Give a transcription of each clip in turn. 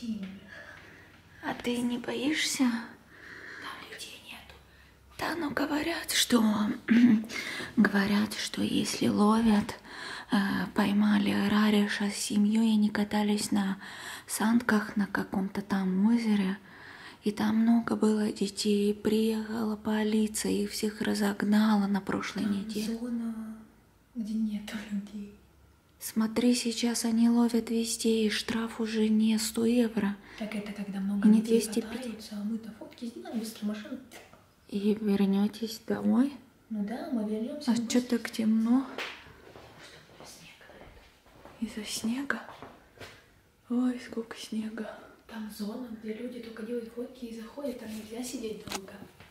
сильно. А ты не боишься? Там людей нету. Да, ну говорят, что если ловят, поймали Рариша с семьей, они катались на санках на каком-то там озере, и там много было детей, приехала полиция, их всех разогнала на прошлой неделе. Зона, где нету людей. Смотри, сейчас они ловят везде, и штраф уже не 100 евро. Так это когда много Не людей 250. катаются, а мы-то фотки сделаем, быстро машину. И вернетесь домой? Ну да, мы вернемся. А что так темно? Из-за снега? Ой, сколько снега. Там зона, где люди только делают фотки и заходят, там нельзя сидеть долго.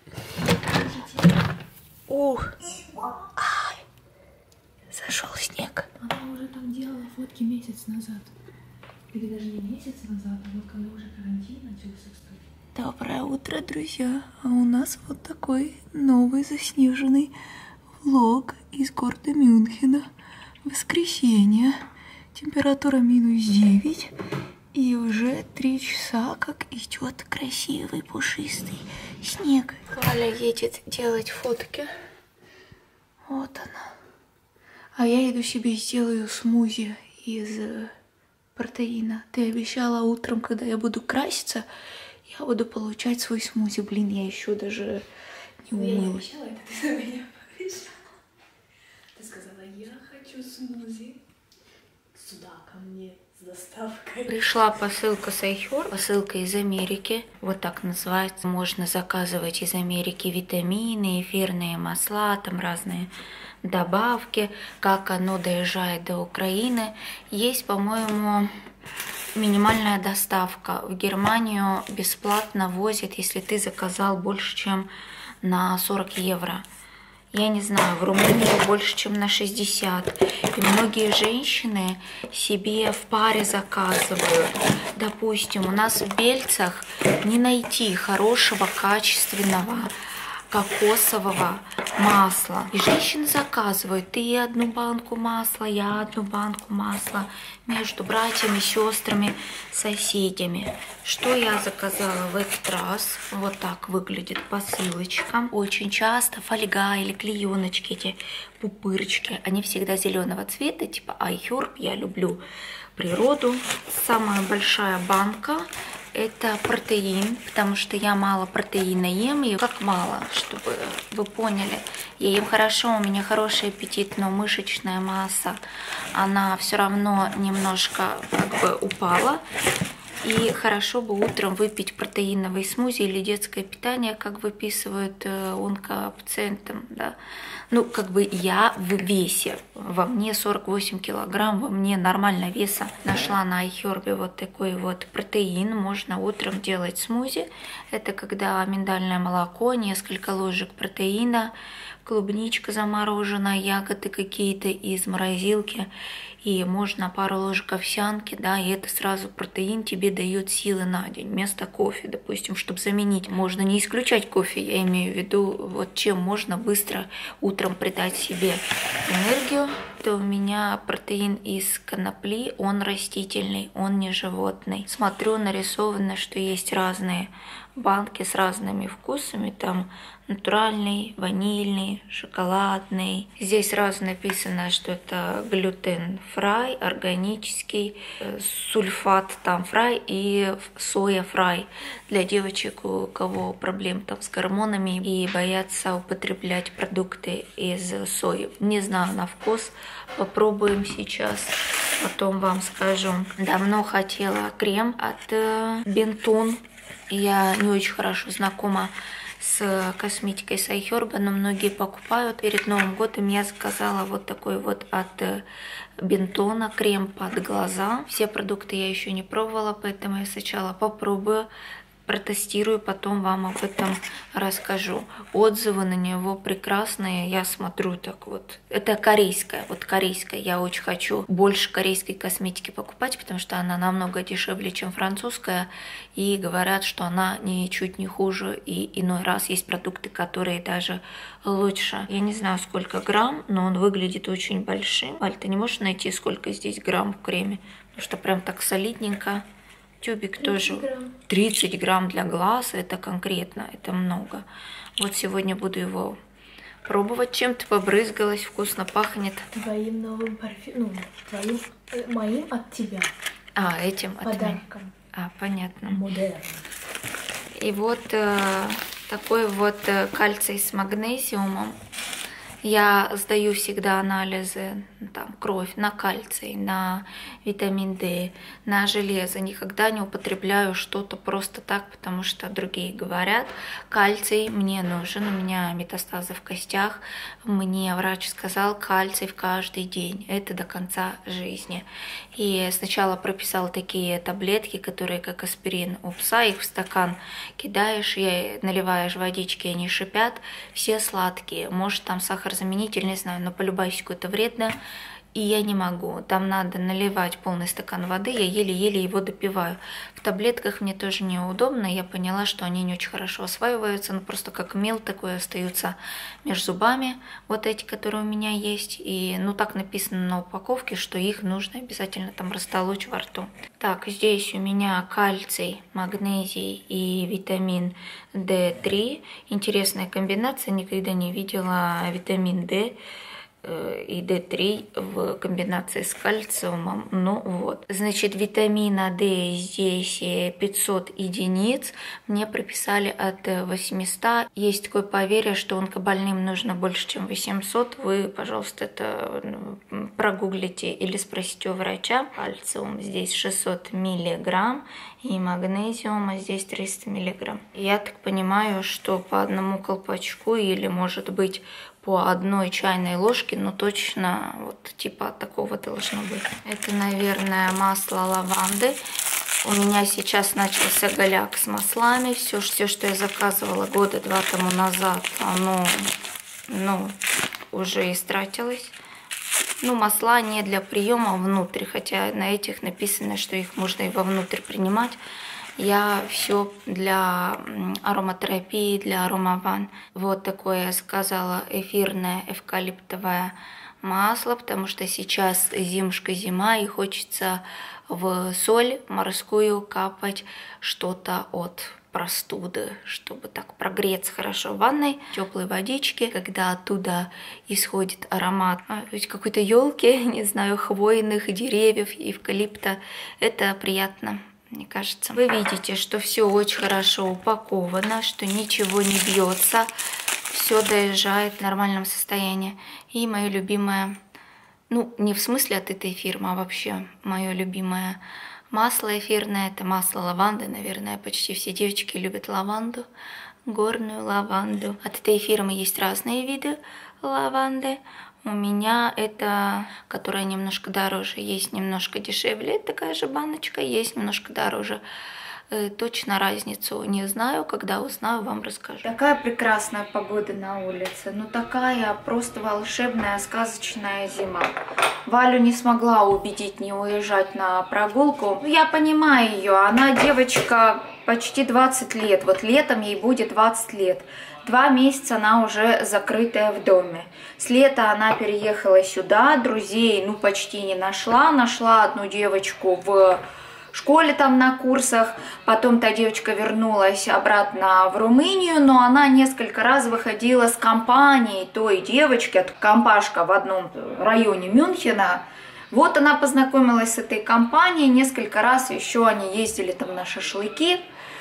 Ух! Ай! Зашел снег. Она уже там делала фотки месяц назад. Или даже не месяц назад, а вот когда уже карантин начался, кстати. Доброе утро, друзья! А у нас вот такой новый заснеженный влог из города Мюнхена. Воскресенье. Температура -9. И уже 3 часа, как идет красивый пушистый снег. Валя едет делать фотки. Вот она. А я иду себе сделаю смузи из протеина. Ты обещала утром, когда я буду краситься, я буду получать свой смузи. Блин, я еще даже не умылась. Я не обещала, это ты за меня пообещала. Ты сказала, я хочу смузи. Сюда, ко мне, с доставкой. Пришла посылка с iHerb, посылка из Америки, вот так называется. Можно заказывать из Америки витамины, эфирные масла, там разные добавки, как оно доезжает до Украины. Есть, по-моему, минимальная доставка. В Германию бесплатно возят, если ты заказал больше, чем на 40 евро. Я не знаю, в Румынии больше, чем на 60. И многие женщины себе в паре заказывают. Допустим, у нас в Бельцах не найти хорошего, качественного кокосового масла. И женщины заказывают. Ты одну банку масла, я одну банку масла. Между братьями, сестрами, соседями. Что я заказала в этот раз? Вот так выглядит посылочка. Очень часто фольга или клееночки, эти пупырочки, они всегда зеленого цвета, типа iHerb. Я люблю природу. Самая большая банка — это протеин, потому что я мало протеина ем, и как мало, чтобы вы поняли. Я ем хорошо, у меня хороший аппетит, но мышечная масса, она все равно немножко как бы упала. И хорошо бы утром выпить протеиновый смузи или детское питание, как выписывают онкопациентам, да. Ну, как бы я в весе, во мне 48 килограмм, во мне нормально веса. Нашла на iHerb вот такой вот протеин, можно утром делать смузи. Это когда миндальное молоко, несколько ложек протеина, клубничка замороженная, ягоды какие-то из морозилки. И можно пару ложек овсянки, да, и это сразу протеин тебе дает силы на день. Вместо кофе, допустим, чтобы заменить. Можно не исключать кофе, я имею в виду, вот чем можно быстро утром придать себе энергию. То у меня протеин из конопли, он растительный, он не животный. Смотрю, нарисовано, что есть разные банки с разными вкусами, там натуральный, ванильный, шоколадный. Здесь сразу написано, что это глютен-фрай, органический, сульфат там фрай и соя-фрай. Для девочек, у кого проблем там с гормонами и боятся употреблять продукты из сои. Не знаю на вкус, попробуем сейчас, потом вам скажу. Давно хотела крем от Бентон. Я не очень хорошо знакома с косметикой с iHerb, но многие покупают. Перед Новым годом я заказала вот такой вот от Бентона крем под глаза. Все продукты я еще не пробовала, поэтому я сначала попробую, протестирую, потом вам об этом расскажу. Отзывы на него прекрасные, я смотрю так вот. Это корейская, вот корейская. Я очень хочу больше корейской косметики покупать, потому что она намного дешевле, чем французская. И говорят, что она ничуть не хуже. И иной раз есть продукты, которые даже лучше. Я не знаю, сколько грамм, но он выглядит очень большим. Аль, ты не можешь найти, сколько здесь грамм в креме? Потому что прям так солидненько. Тюбик 30 тоже грамм. 30 грамм для глаз, это конкретно, это много. Вот сегодня буду его пробовать. Чем-то побрызгалась, вкусно пахнет. Твоим новым парфюмом, ну, моим от тебя. А, этим от меня. Подарком. А, понятно. Модерн. И вот такой вот кальций с магнезиумом. Я сдаю всегда анализы, там, кровь на кальций, на витамин D, на железо. Никогда не употребляю что-то просто так, потому что другие говорят, кальций мне нужен, у меня метастазы в костях. Мне врач сказал, кальций в каждый день, это до конца жизни. И сначала прописал такие таблетки, которые как аспирин у пса, их в стакан кидаешь, и наливаешь водички, они шипят, все сладкие. Может там сахарозаменитель, не знаю, но полюбасику какое-то вредно, и я не могу. Там надо наливать полный стакан воды, я еле-еле его допиваю. В таблетках мне тоже неудобно, я поняла, что они не очень хорошо осваиваются, но просто как мел такой остаются между зубами, вот эти, которые у меня есть. И ну так написано на упаковке, что их нужно обязательно там растолочь во рту. Так, здесь у меня кальций, магнезий и витамин D3. Интересная комбинация, никогда не видела витамин D и D3 в комбинации с кальциумом. Ну вот. Значит, витамина D здесь 500 единиц. Мне прописали от 800. Есть такое поверье, что онкобольным нужно больше, чем 800. Вы, пожалуйста, это прогуглите или спросите у врача. Кальциум здесь 600 миллиграмм и магнезиума здесь 300 миллиграмм. Я так понимаю, что по одному колпачку или, может быть, по одной чайной ложке, но точно вот типа такого должно быть. Это, наверное, масло лаванды. У меня сейчас начался голяк с маслами. Все, что я заказывала года 2 тому назад, оно, уже истратилось. Ну, масла не для приема внутрь, хотя на этих написано, что их можно и вовнутрь принимать. Я все для ароматерапии, для аромаван. Вот такое я сказала эфирное эвкалиптовое масло, потому что сейчас зимушка-зима и хочется в соль морскую капать что-то от простуды, чтобы так прогреться хорошо в ванной, теплой водички, когда оттуда исходит аромат какой-то елки, не знаю, хвойных деревьев, эвкалипта. Это приятно. Мне кажется. Вы видите, что все очень хорошо упаковано, что ничего не бьется, все доезжает в нормальном состоянии. И мое любимое, ну не в смысле от этой фирмы, а вообще мое любимое масло эфирное, это масло лаванды, наверное, почти все девочки любят лаванду, горную лаванду. От этой фирмы есть разные виды лаванды. У меня это, которая немножко дороже, есть немножко дешевле, такая же баночка, есть немножко дороже. Точно разницу не знаю, когда узнаю, вам расскажу. Такая прекрасная погода на улице, ну такая просто волшебная, сказочная зима. Валю не смогла убедить не уезжать на прогулку. Я понимаю ее, она девочка почти 20 лет, вот летом ей будет 20 лет. 2 месяца она уже закрытая в доме. С лета она переехала сюда, друзей ну почти не нашла. Нашла одну девочку в школе там на курсах. Потом та девочка вернулась обратно в Румынию, но она несколько раз выходила с компанией той девочки, компашка в одном районе Мюнхена. Вот она познакомилась с этой компанией, несколько раз еще они ездили там на шашлыки.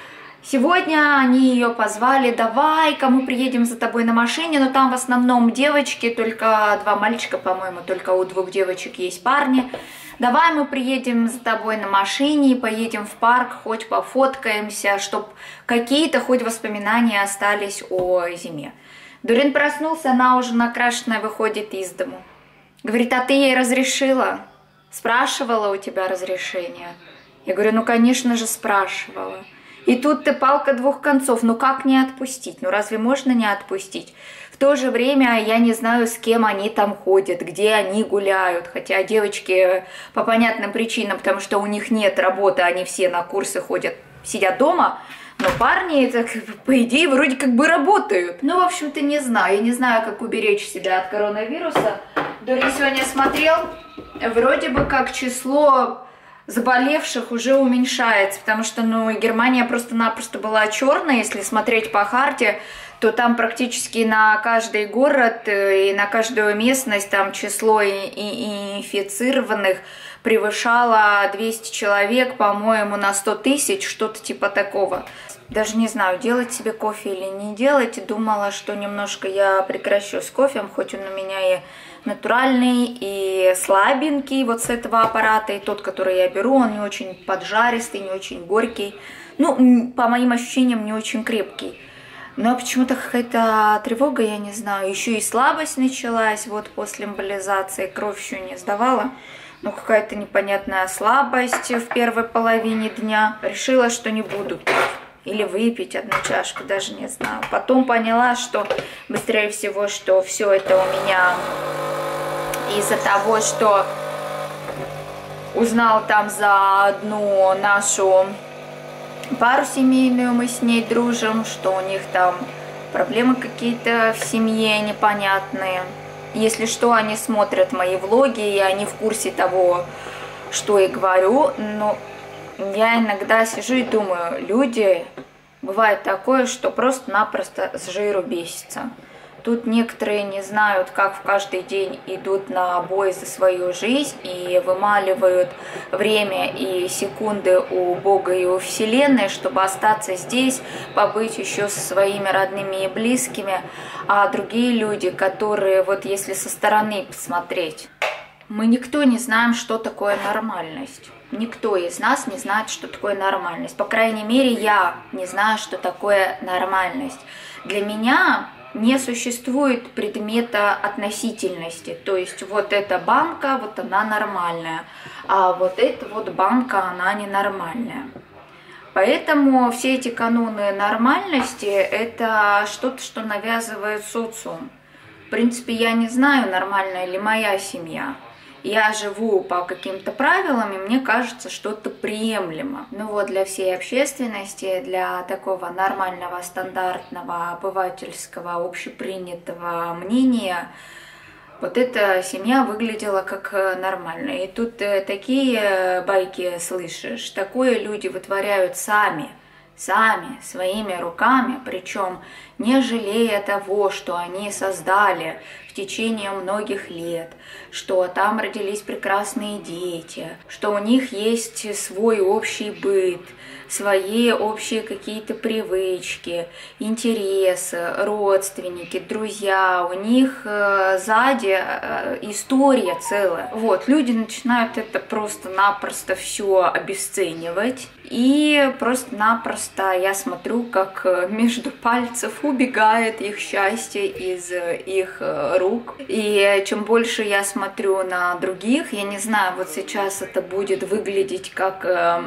Сегодня они ее позвали, давай-ка мы приедем за тобой на машине, но там в основном девочки, только 2 мальчика, по-моему, только у 2 девочек есть парни. Давай мы приедем за тобой на машине, поедем в парк, хоть пофоткаемся, чтобы какие-то хоть воспоминания остались о зиме. Дурин проснулся, она уже накрашенная выходит из дому. Говорит, а ты ей разрешила? Спрашивала у тебя разрешение? Я говорю, ну конечно же спрашивала. И тут ты палка 2 концов, ну как не отпустить? Ну разве можно не отпустить? В то же время я не знаю, с кем они там ходят, где они гуляют. Хотя девочки по понятным причинам, потому что у них нет работы, они все на курсы ходят, сидят дома. Но парни, это, по идее, вроде как бы работают. Ну, в общем-то, не знаю. Я не знаю, как уберечь себя от коронавируса. Дурин сегодня смотрел, вроде бы как число заболевших уже уменьшается, потому что, ну, Германия просто-напросто была черная, если смотреть по карте, то там практически на каждый город и на каждую местность там число инфицированных превышало 200 человек, по-моему, на 100 тысяч, что-то типа такого. Даже не знаю, делать себе кофе или не делать. Думала, что немножко я прекращу с кофе, хоть он у меня и натуральный, и слабенький вот с этого аппарата, и тот, который я беру, он не очень поджаристый, не очень горький. Ну, по моим ощущениям, не очень крепкий. Но почему-то какая-то тревога, я не знаю. Еще и слабость началась вот после эмболизации, кровь еще не сдавала. Ну, какая-то непонятная слабость в первой половине дня. Решила, что не буду пить. Или выпить одну чашку, даже не знаю. Потом поняла, что быстрее всего, что все это у меня из-за того, что узнал там за одну нашу пару семейную, мы с ней дружим, что у них там проблемы какие-то в семье непонятные. Если что, они смотрят мои влоги, и они в курсе того, что я говорю, но я иногда сижу и думаю, люди, бывает такое, что просто-напросто с жиру бесятся. Тут некоторые не знают, как в каждый день идут на бой за свою жизнь и вымаливают время и секунды у Бога и у Вселенной, чтобы остаться здесь, побыть еще со своими родными и близкими. А другие люди, которые, вот если со стороны посмотреть, мы никто не знаем, что такое нормальность. Никто из нас не знает, что такое нормальность. По крайней мере, я не знаю, что такое нормальность. Для меня не существует предмета относительности. То есть вот эта банка, вот она нормальная, а вот эта вот банка, она ненормальная. Поэтому все эти каноны нормальности – это что-то, что навязывает социум. В принципе, я не знаю, нормальная ли моя семья. Я живу по каким-то правилам, и мне кажется, что-то приемлемо. Ну вот, для всей общественности, для такого нормального, стандартного, обывательского, общепринятого мнения, вот эта семья выглядела как нормально. И тут такие байки слышишь, такое люди вытворяют сами, своими руками, причем не жалея того, что они создали в течение многих лет, что там родились прекрасные дети, что у них есть свой общий быт, свои общие какие-то привычки, интересы, родственники, друзья, у них сзади история целая. Вот, люди начинают это просто-напросто все обесценивать, и просто-напросто я смотрю, как между пальцев убегает их счастье из их рук. И чем больше я смотрю на других, я не знаю, вот сейчас это будет выглядеть как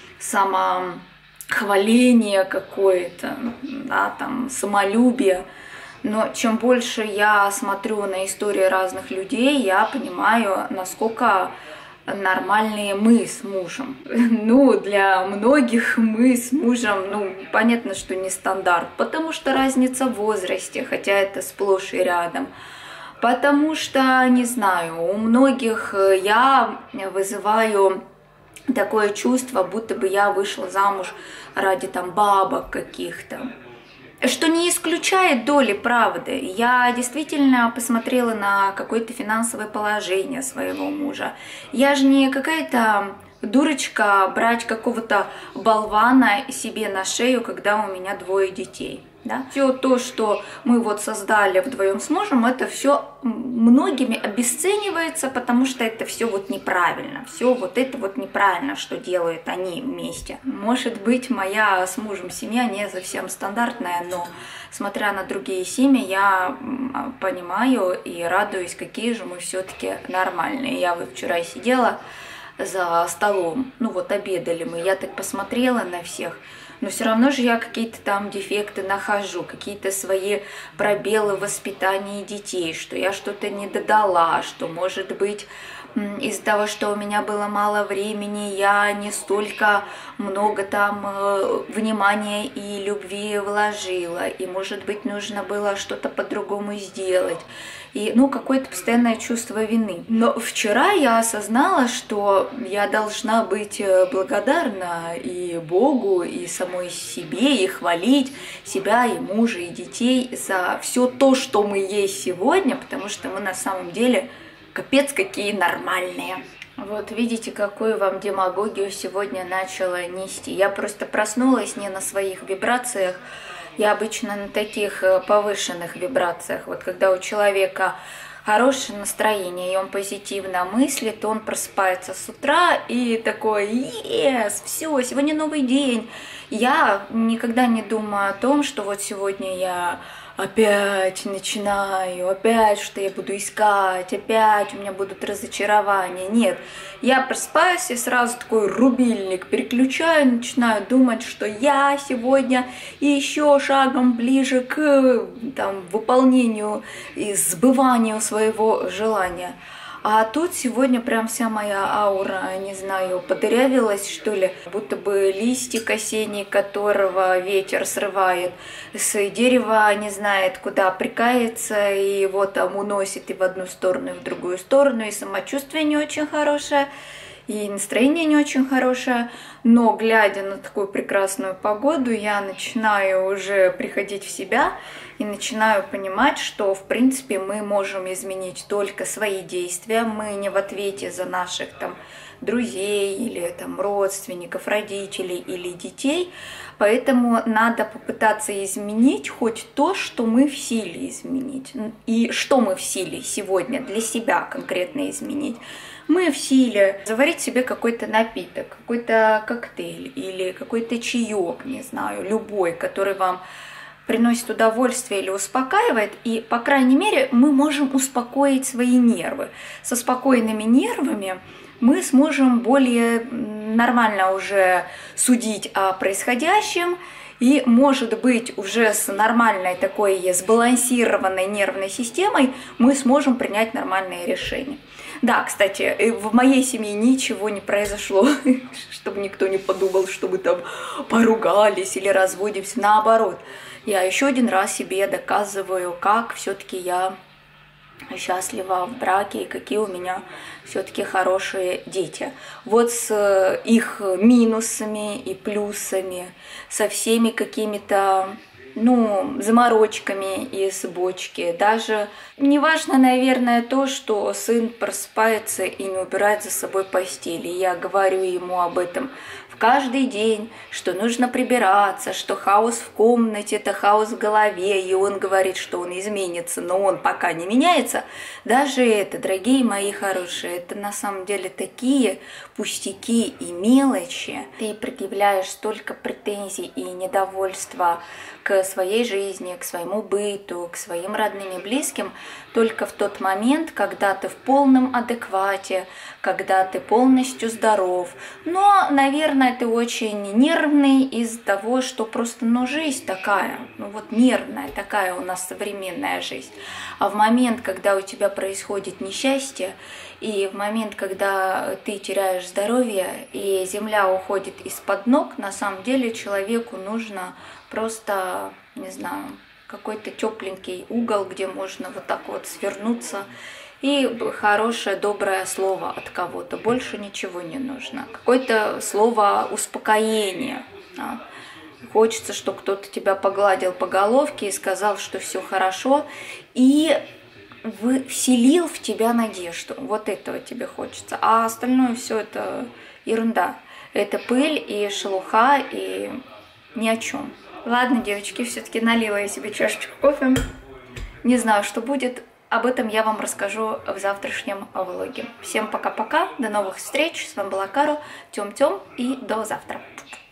самохваление какое-то, да, там, самолюбие. Но чем больше я смотрю на истории разных людей, я понимаю, насколько нормальные мы с мужем. Ну, для многих мы с мужем, ну, понятно, что не стандарт, потому что разница в возрасте, хотя это сплошь и рядом. Потому что, не знаю, у многих я вызываю такое чувство, будто бы я вышла замуж ради там бабок каких-то. Что не исключает доли правды. Я действительно посмотрела на какое-то финансовое положение своего мужа. Я же не какая-то дурочка брать какого-то болвана себе на шею, когда у меня 2 детей. Да? Все то, что мы вот создали вдвоем с мужем, это все многими обесценивается, потому что это все вот неправильно. Все вот это вот неправильно, что делают они вместе. Может быть, моя с мужем семья не совсем стандартная, но смотря на другие семьи, я понимаю и радуюсь, какие же мы все-таки нормальные. Я вот вчера сидела за столом, ну вот обедали мы, я так посмотрела на всех, но все равно же я какие-то там дефекты нахожу, какие-то свои пробелы в воспитании детей, что я что-то не додала, что, может быть, из-за того, что у меня было мало времени, я не столько много там внимания и любви вложила, и, может быть, нужно было что-то по-другому сделать. И, ну, какое-то постоянное чувство вины. Но вчера я осознала, что я должна быть благодарна и Богу, и самой себе, и хвалить себя, и мужа, и детей за все то, что мы есть сегодня, потому что мы на самом деле капец какие нормальные. Вот видите, какую вам демагогию сегодня начала нести. Я просто проснулась не на своих вибрациях, я обычно на таких повышенных вибрациях. Вот когда у человека хорошее настроение, и он позитивно мыслит, он просыпается с утра и такой: «Ес, все, сегодня новый день». Я никогда не думаю о том, что вот сегодня я опять начинаю, опять что я буду искать, опять у меня будут разочарования. Нет, я просыпаюсь и сразу такой рубильник переключаю, начинаю думать, что я сегодня еще шагом ближе к выполнению и сбыванию своего желания. А тут сегодня прям вся моя аура, не знаю, подырявилась, что ли, будто бы листик осенний, которого ветер срывает, с дерева не знает, куда прикается, и его там уносит и в одну сторону, и в другую сторону, и самочувствие не очень хорошее, и настроение не очень хорошее. Но, глядя на такую прекрасную погоду, я начинаю уже приходить в себя и начинаю понимать, что, в принципе, мы можем изменить только свои действия. Мы не в ответе за наших там друзей или там родственников, родителей или детей. Поэтому надо попытаться изменить хоть то, что мы в силе изменить. И что мы в силе сегодня для себя конкретно изменить? Мы в силе заварить себе какой-то напиток, какой-то коктейль или какой-то чаек, не знаю, любой, который вам приносит удовольствие или успокаивает, и, по крайней мере, мы можем успокоить свои нервы. Со спокойными нервами мы сможем более нормально уже судить о происходящем, и, может быть, уже с нормальной такой сбалансированной нервной системой мы сможем принять нормальные решения. Да, кстати, в моей семье ничего не произошло, чтобы никто не подумал, что мы там поругались или разводимся. Наоборот, я еще один раз себе доказываю, как все-таки я счастлива в браке и какие у меня все-таки хорошие дети. Вот с их минусами и плюсами, со всеми какими-то заморочками из бочки. Даже неважно, наверное, то, что сын просыпается и не убирает за собой постель. И я говорю ему об этом в каждый день, что нужно прибираться, что хаос в комнате – это хаос в голове, и он говорит, что он изменится, но он пока не меняется. Даже это, дорогие мои хорошие, это на самом деле такие пустяки и мелочи. Ты предъявляешь столько претензий и недовольства к своей жизни, к своему быту, к своим родным и близким только в тот момент, когда ты в полном адеквате, когда ты полностью здоров. Но, наверное, ты очень нервный из-за того, что просто, жизнь такая, нервная такая у нас современная жизнь. А в момент, когда у тебя происходит несчастье, и в момент, когда ты теряешь здоровье, и земля уходит из-под ног, на самом деле человеку нужно просто, не знаю, какой-то тепленький угол, где можно вот так вот свернуться, и хорошее, доброе слово от кого-то. Больше ничего не нужно. Какое-то слово успокоения. Да? Хочется, чтобы кто-то тебя погладил по головке и сказал, что все хорошо, и вселил в тебя надежду. Вот этого тебе хочется. А остальное все это ерунда. Это пыль и шелуха, и ни о чем. Ладно, девочки, все-таки налила я себе чашечку кофе. Не знаю, что будет. Об этом я вам расскажу в завтрашнем влоге. Всем пока-пока, до новых встреч. С вами была Каро, Тём-Тём, и до завтра.